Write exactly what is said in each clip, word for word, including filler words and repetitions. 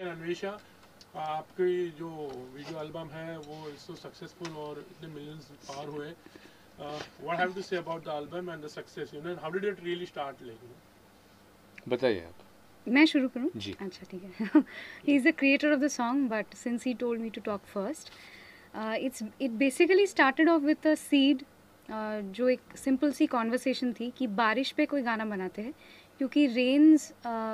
अन्वेषा, आपकी जो video album है वो सो सक्सेसफुल और इतने मिलियंस पार हुए. What have to say about the album and the success, you know, how did it really start? Like बताइए आप. मैं शुरू करूं? जी. अच्छा ठीक है. He is the creator of the song, but since he told me to talk first, it's it basically started off with a seed, जो एक सिंपल सी कॉन्वर्सेशन थी कि बारिश पे कोई गाना बनाते हैं, क्योंकि rains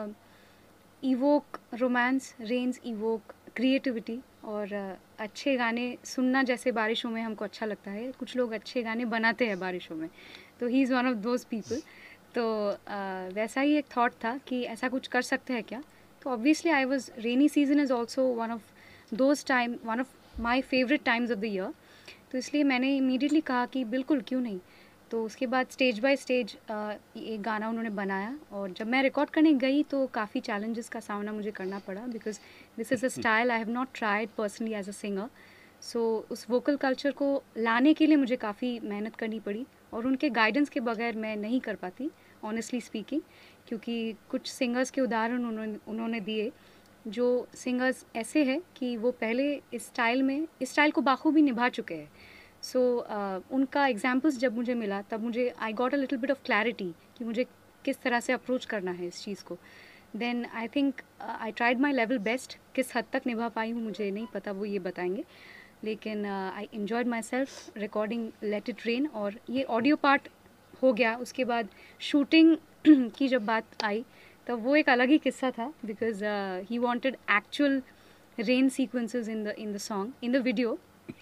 evoke romance, rains evoke creativity, और uh, अच्छे गाने सुनना जैसे बारिशों में हमको अच्छा लगता है, कुछ लोग अच्छे गाने बनाते हैं बारिशों में, तो he is one of those people. तो uh, वैसा ही एक थॉट था कि ऐसा कुछ कर सकते हैं क्या. तो obviously I was, rainy season is also one of those time, one of my favourite times of the year. तो इसलिए मैंने इमीडिएटली कहा कि बिल्कुल क्यों नहीं. तो उसके बाद स्टेज बाय स्टेज एक गाना उन्होंने बनाया, और जब मैं रिकॉर्ड करने गई तो काफ़ी चैलेंजेस का सामना मुझे करना पड़ा, because this is a style I have not tried personally as a singer. So उस वोकल कल्चर को लाने के लिए मुझे काफ़ी मेहनत करनी पड़ी, और उनके गाइडेंस के बगैर मैं नहीं कर पाती, ऑनेस्टली स्पीकिंग. क्योंकि कुछ सिंगर्स के उदाहरण उन्होंने उन्होंने दिए, जो सिंगर्स ऐसे हैं कि वो पहले इस स्टाइल में इस स्टाइल को बाखूबी निभा चुके हैं. सो so, uh, उनका एग्जाम्पल्स जब मुझे मिला, तब मुझे I got a little bit of clarity कि मुझे किस तरह से अप्रोच करना है इस चीज़ को. Then I think I tried my level best. किस हद तक निभा पाई हूँ मुझे नहीं पता, वो ये बताएंगे. लेकिन I enjoyed myself recording let it rain, और ये ऑडियो पार्ट हो गया. उसके बाद शूटिंग की जब बात आई, तो वो एक अलग ही किस्सा था, because he wanted actual rain sequences in the in the song, in the video,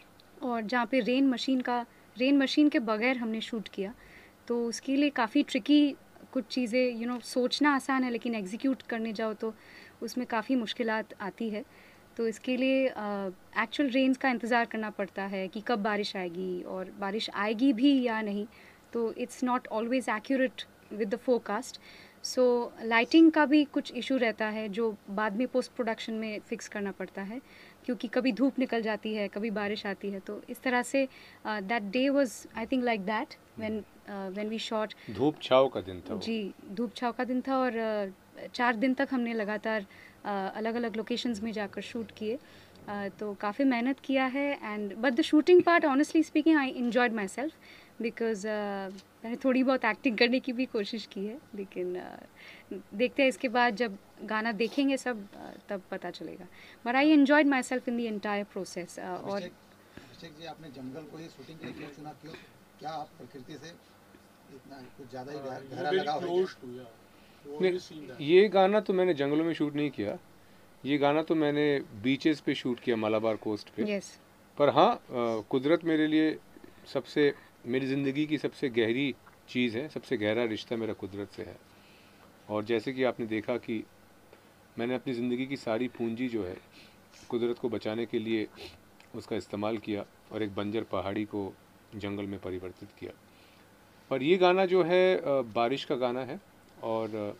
और जहाँ पे रेन मशीन का रेन मशीन के बगैर हमने शूट किया. तो उसके लिए काफ़ी ट्रिकी कुछ चीज़ें, यू नो, सोचना आसान है लेकिन एग्जीक्यूट करने जाओ तो उसमें काफ़ी मुश्किलात आती है. तो इसके लिए एक्चुअल uh, रेन्स का इंतज़ार करना पड़ता है कि कब बारिश आएगी, और बारिश आएगी भी या नहीं. तो it's not always accurate with the forecast. So lighting का भी कुछ इशू रहता है, जो बाद में पोस्ट प्रोडक्शन में फिक्स करना पड़ता है, क्योंकि कभी धूप निकल जाती है, कभी बारिश आती है. तो इस तरह से that day was I think like that when when we shot. धूप छाव का दिन था वो. जी, धूप छाव का दिन था, और uh, चार दिन तक हमने लगातार uh, अलग अलग लोकेशंस में जाकर शूट किए. uh, तो काफ़ी मेहनत किया है. And but the shooting part, honestly speaking, I enjoyed myself, because मैंने थोड़ी बहुत एक्टिंग करने की भी कोशिश की है. लेकिन uh, देखते हैं इसके बाद जब गाना देखेंगे सब, uh, तब पता चलेगा. But I enjoyed myself in the entire process. और अभिषेक जी, आपने जंगल को ही शूटिंग के लिए क्यों चुना? क्यों, क्या आप प्रकृति से इतना कुछ ज़्यादा ही गहरा लगाव है? ये गाना तो मैंने जंगलों में शूट नहीं किया. ये गाना तो मैंने बीचेस पे शूट किया, मालाबार कोस्ट पे. yes. पर हाँ, कुदरत मेरे लिए सबसे, मेरी ज़िंदगी की सबसे गहरी चीज़ है, सबसे गहरा रिश्ता मेरा कुदरत से है. और जैसे कि आपने देखा कि मैंने अपनी ज़िंदगी की सारी पूंजी जो है कुदरत को बचाने के लिए उसका इस्तेमाल किया, और एक बंजर पहाड़ी को जंगल में परिवर्तित किया. और ये गाना जो है बारिश का गाना है, और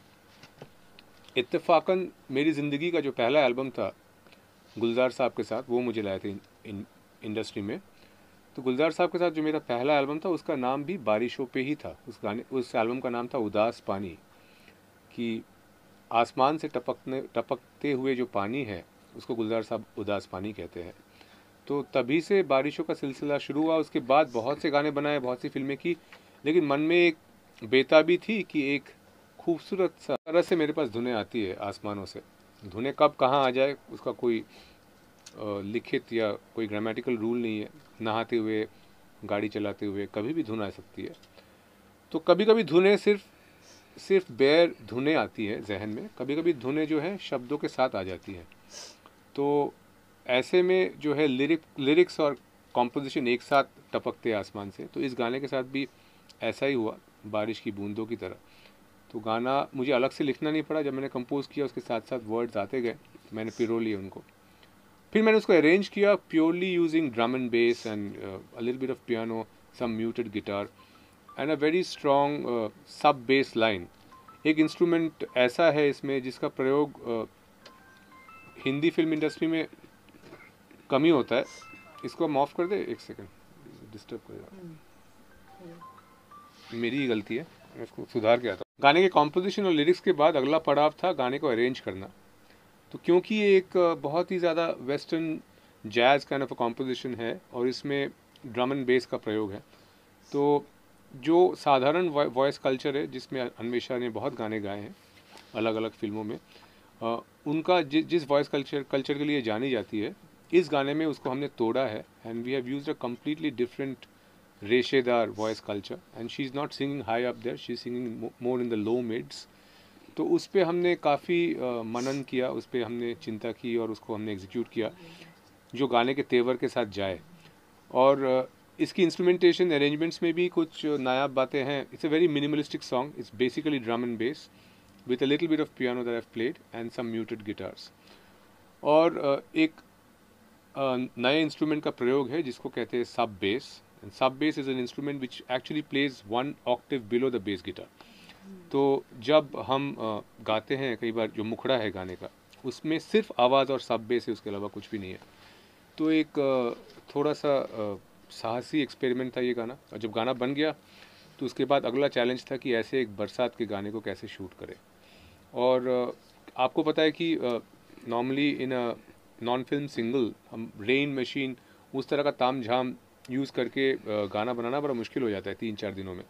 इत्तेफाकन मेरी ज़िंदगी का जो पहला एल्बम था गुलजार साहब के साथ, वो मुझे लाए थे इन, इन इंडस्ट्री में. तो गुलजार साहब के साथ जो मेरा पहला एल्बम था, उसका नाम भी बारिशों पे ही था. उस गाने उस एल्बम का नाम था उदास पानी, कि आसमान से टपकने टपकते हुए जो पानी है उसको गुलजार साहब उदास पानी कहते हैं. तो तभी से बारिशों का सिलसिला शुरू हुआ. उसके बाद बहुत से गाने बनाए, बहुत सी फिल्में की, लेकिन मन में एक बेताबी थी कि एक खूबसूरत सा तरह से मेरे पास धुनें आती है आसमानों से. धुनें कब कहाँ आ जाए उसका कोई लिखित या कोई ग्रामेटिकल रूल नहीं है. नहाते हुए, गाड़ी चलाते हुए कभी भी धुन आ सकती है. तो कभी कभी धुनें सिर्फ सिर्फ बेर धुनें आती है जहन में, कभी कभी धुनें जो है शब्दों के साथ आ जाती है. तो ऐसे में जो है लिरिक लिरिक्स और कॉम्पोजिशन एक साथ टपकते आसमान से. तो इस गाने के साथ भी ऐसा ही हुआ, बारिश की बूंदों की तरह. तो गाना मुझे अलग से लिखना नहीं पड़ा. जब मैंने कंपोज किया, उसके साथ साथ वर्ड्स आते गए, मैंने पिरो लिए उनको. फिर मैंने उसको अरेंज किया purely using drum and bass and a little bit of piano, some muted guitar and a very strong sub bass line. एक इंस्ट्रूमेंट ऐसा है इसमें जिसका प्रयोग uh, हिंदी फिल्म इंडस्ट्री में कम ही होता है. इसको हम ऑफ कर दे, एक सेकंड, डिस्टर्ब करेगा, मेरी ही गलती है, मैं इसको सुधार के आता हूँ. गाने के कॉम्पोजिशन और लिरिक्स के बाद अगला पड़ाव था गाने को अरेंज करना. तो क्योंकि ये एक बहुत ही ज़्यादा western jazz kind of composition है और इसमें ड्रम एंड बेस का प्रयोग है, तो जो साधारण वॉइस कल्चर है जिसमें अन्वेषा ने बहुत गाने गाए हैं अलग अलग फिल्मों में, आ, उनका जि, जिस वॉइस कल्चर कल्चर के लिए जानी जाती है, इस गाने में उसको हमने तोड़ा है and we have used a completely different रेशेदार voice culture and she is not singing high up there, she is singing more in the low mids. तो उस पर हमने काफ़ी मनन किया, उस पर हमने चिंता की और उसको हमने एग्जीक्यूट किया जो गाने के तेवर के साथ जाए। और uh, इसकी इंस्ट्रूमेंटेशन अरेंजमेंट्स में भी कुछ नायाब बातें हैं। It's a very minimalistic song, it's basically drum and bass with a little bit of piano that I've played and some muted guitars. और uh, एक uh, नए इंस्ट्रूमेंट का प्रयोग है जिसको कहते हैं sub bass, and sub bass is an instrument which actually plays one octave below the bass guitar. तो जब हम uh, गाते हैं कई बार जो मुखड़ा है गाने का, उसमें सिर्फ आवाज़ और सब बेस है, उसके अलावा कुछ भी नहीं है। तो एक uh, थोड़ा सा uh, साहसी एक्सपेरिमेंट था ये गाना, और जब गाना बन गया तो उसके बाद अगला चैलेंज था कि ऐसे एक बरसात के गाने को कैसे शूट करें। और uh, आपको पता है कि normally in a non film single हम रेन मशीन उस तरह का ताम झाम यूज़ करके uh, गाना बनाना बड़ा मुश्किल हो जाता है तीन चार दिनों में।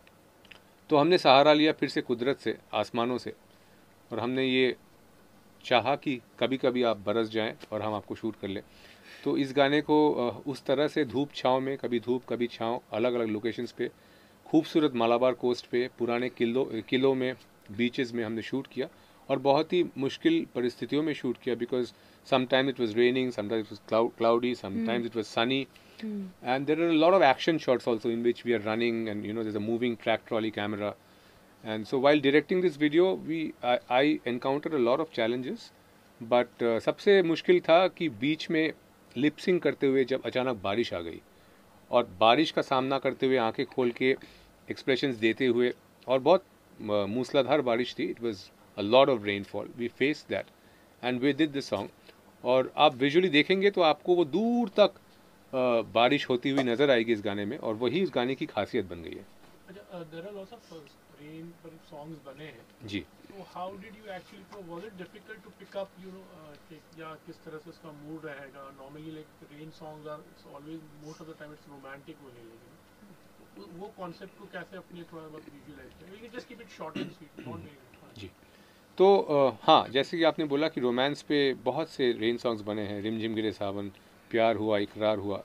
तो हमने सहारा लिया फिर से कुदरत से, आसमानों से, और हमने ये चाहा कि कभी कभी आप बरस जाएं और हम आपको शूट कर लें। तो इस गाने को uh, उस तरह से धूप छाँव में, कभी धूप कभी छाँव, अलग अलग लोकेशंस पे, खूबसूरत मालाबार कोस्ट पे, पुराने किलों किलों में, बीचेस में हमने शूट किया और बहुत ही मुश्किल परिस्थितियों में शूट किया, because sometimes it was raining, sometimes it was cloudy, sometimes it was sunny, and there are a lot of action shots also in which we are running and you know there is a moving track trolley camera. And so while directing this video we I encounter a lot of challenges, but सबसे मुश्किल था कि बीच में lip sync करते हुए जब अचानक बारिश आ गई, और बारिश का सामना करते हुए आंखें खोल के एक्सप्रेशंस देते हुए, और बहुत मूसलाधार बारिश थी, it was a lot of rainfall, we face that and we did this song. और आप विजुअली देखेंगे तो आपको वो दूर तक uh, बारिश होती हुई नज़र आएगी इस गाने में, और वही इस गाने की खासियत बन गई है। अच्छा, there are lots of rain पर सॉन्ग्स बने हैं जी, तो how did you actually, was it difficult to pick up you know या किस तरह से उसका मूड रहेगा? Normally like rain songs are always most of the time it's romantic होने लगे, वो कॉन्सेप्ट को कैसे अपने थोड़ा बहुत विजुअलाइज करें? We can just keep it short and sweet, not very. जी, तो uh, हाँ, जैसे कि आपने बोला कि रोमांस पे बहुत से रेन सॉन्ग्स बने हैं, रिमझिम गिरे सावन, प्यार हुआ, इकरार हुआ।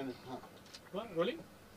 रोलिंग,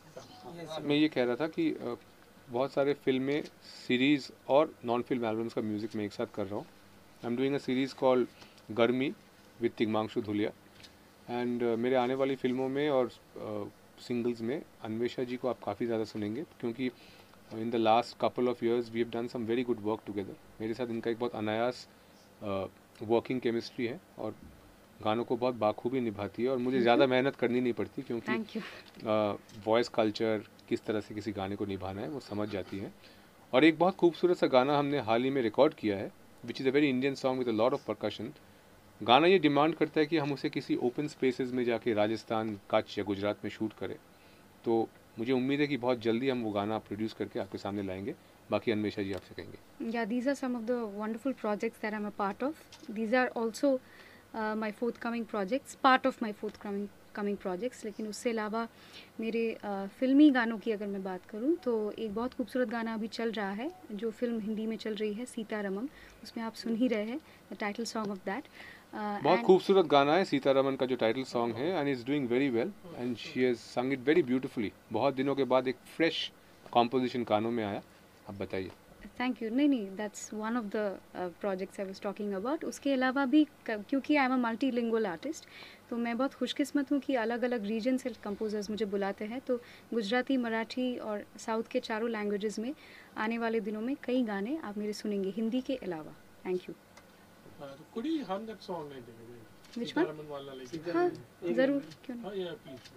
मैं ये कह रहा था कि uh, बहुत सारे फिल्में, सीरीज़ और नॉन फिल्म एल्बम्स का म्यूज़िक मैं एक साथ कर रहा हूँ। I am doing a series called Garmi with Tigmanshu Dhulia, and मेरे आने वाली फिल्मों में और सिंगल्स uh, में अन्वेषा जी को आप काफ़ी ज़्यादा सुनेंगे, क्योंकि in the last couple of years we have done some very good work together. मेरे साथ इनका एक बहुत अनायास वर्किंग केमिस्ट्री है और गानों को बहुत बाखूबी निभाती है, और मुझे ज़्यादा मेहनत करनी नहीं पड़ती, क्योंकि वॉइस कल्चर किस तरह से किसी गाने को निभाना है वो समझ जाती है। और एक बहुत खूबसूरत सा गाना हमने हाल ही में रिकॉर्ड किया है, which is a very Indian song with a lot of percussion. गाना ये डिमांड करता है कि हम उसे किसी ओपन स्पेसेस में जाके राजस्थान, कच्छ या गुजरात में शूट करें। तो मुझे उम्मीद है कि बहुत जल्दी हम वो गाना प्रोड्यूस करके आपके सामने लाएंगे। बाकी अन्वेषा जी आपसे कहेंगे। Yeah, these are some of the wonderful projects that I'm a part of. These are also uh, my forthcoming projects, part of my forthcoming coming projects. लेकिन उससे अलावा मेरे uh, फिल्मी गानों की अगर मैं बात करूं तो एक बहुत खूबसूरत गाना अभी चल रहा है जो फिल्म हिंदी में चल रही है, सीतारमम। उसमें आप सुन ही रहे हैं, the title song of that. बहुत खूबसूरत गाना है सीतारमन का जो टाइटल सॉन्ग है, and is doing very well and she has sung it very beautifully. बहुत दिनों के बाद एक फ्रेश कॉम्पोजिशन कानों में आया। आप बताइए। Thank you. नहीं नहीं, that's one of the projects I was talking about. उसके अलावा भी, क्योंकि I am a multilingual artist, तो मैं बहुत खुशकिस्मत हूँ कि अलग अलग रीजन से कंपोजर्स मुझे बुलाते हैं। तो गुजराती, मराठी और साउथ के चारों लैंग्वेजेस में आने वाले दिनों में कई गाने आप मेरे सुनेंगे, हिंदी के अलावा। Thank you. could you hum that song? I think Which one? Sitaraman वाला, like हाँ, ज़रूर, क्यों नहीं। हाँ, yeah, please.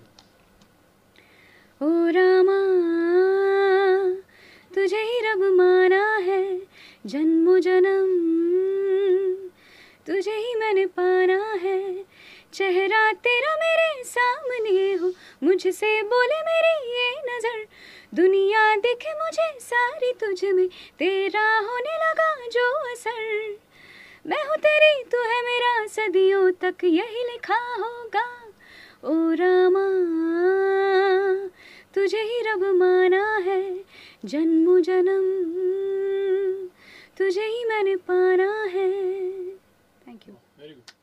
ओ रामा, तुझे ही रब माना है, जन्मों जन्म तुझे ही मैंने पाना है। चेहरा तेरा मेरे सामने हो, मुझसे बोले मेरी ये नज़र, दुनिया दिखे मुझे सारी तुझ में, तेरा होने लगा जो असर। मैं हूँ तेरी तू है मेरा, सदियों तक यही लिखा होगा। ओ रामा तुझे ही रब माना है, जन्मों जन्म तुझे ही मैंने पाना है। Thank you. Very good.